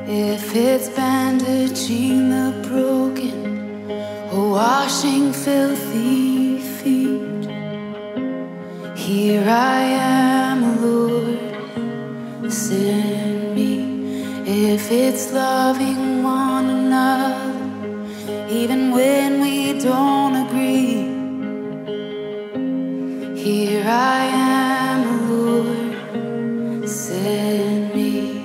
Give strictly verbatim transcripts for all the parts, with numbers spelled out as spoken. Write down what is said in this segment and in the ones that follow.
If it's bandaging the broken or washing filthy feet, here I am, Lord, send me. If it's loving one another, even when we don't agree, here I am, Lord, send me.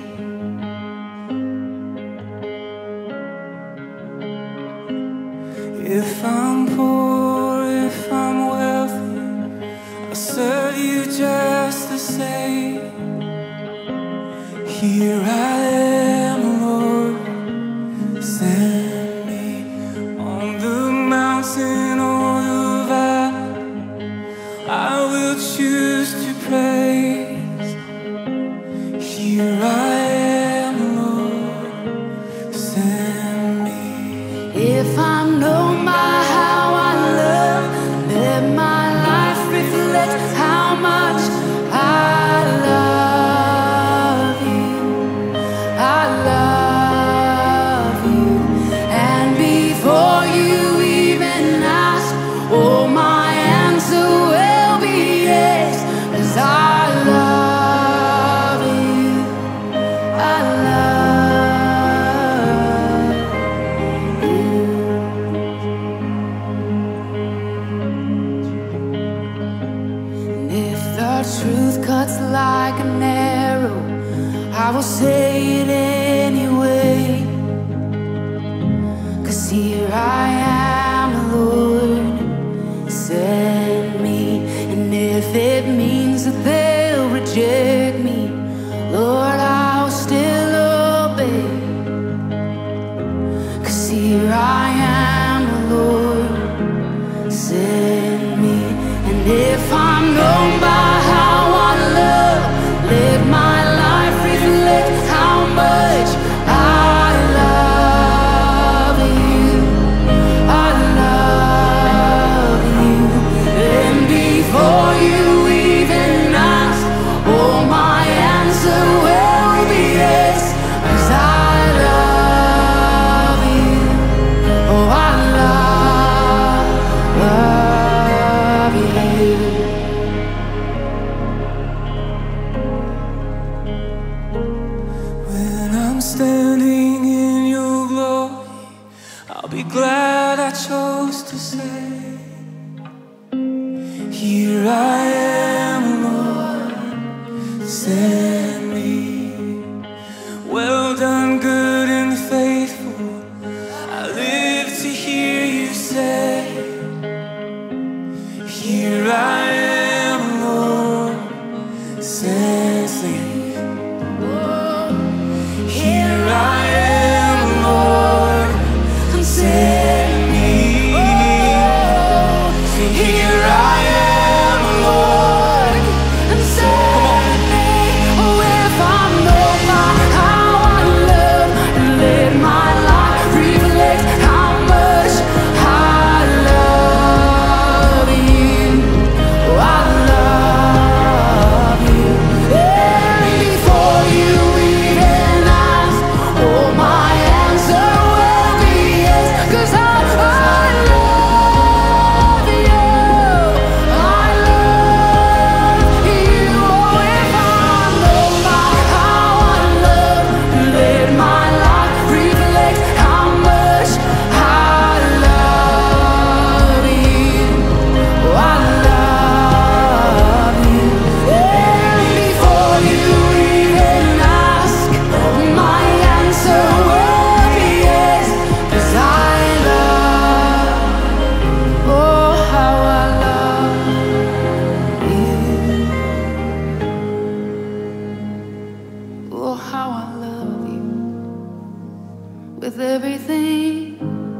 If I'm poor, if I'm wealthy, I'll serve you just the same. Here I am, Lord, send me. On the mountain or the valley, I will choose to praise. Here I am, Lord, send me. If I'm known by how I love, let my life reflect how much I love you. I love you. And before you even ask, oh, my answer will be yes, 'cause I love you. I love truth cuts like an arrow, I will say it anyway. 'Cause here I am, Lord, send me. And if it means that they'll reject me, Lord, I'll still obey. 'Cause here I am, Lord, send me. And if I'm known by let my life reflect how much I love you. I love you. And before you even ask, oh, my answer will be yes, 'cause I love you. Oh, I love, love you. Standing in your glory, I'll be glad I chose to say, here I am, Lord, send me. Well done, good and faithful, I live to hear you say, here I am, Lord, send me. Here I am, Lord, send me. Here I am, Lord, send me. Oh, if I'm known by how I love, let my life reflect how much I love you. Oh, I love you. And before you even ask, oh, my answer will be yes, 'cause I, I love you. I love you. Oh, if I'm known by how I love, let my life reflect how much I love you. Oh, I love you. And before you even ask, my answer will be yes, 'cause I love, oh, how I love you. Oh, how I love you. With everything,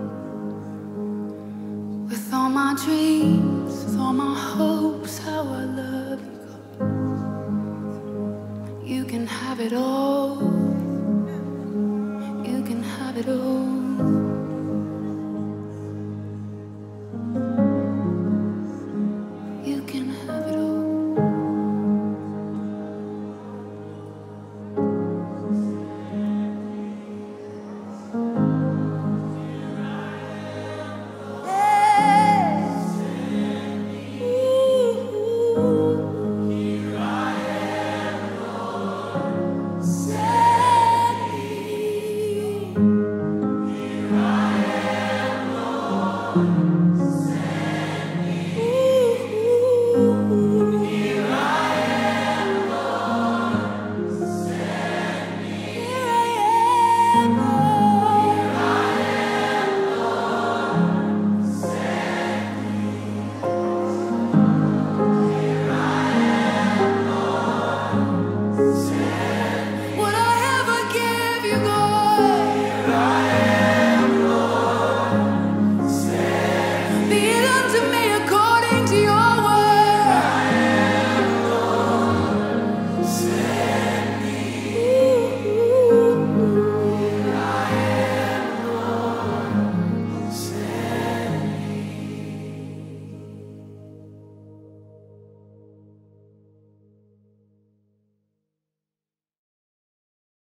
with all my dreams, with all my hopes, how I love you, God. You can have it all. You can have it all. You can have it all. given to me.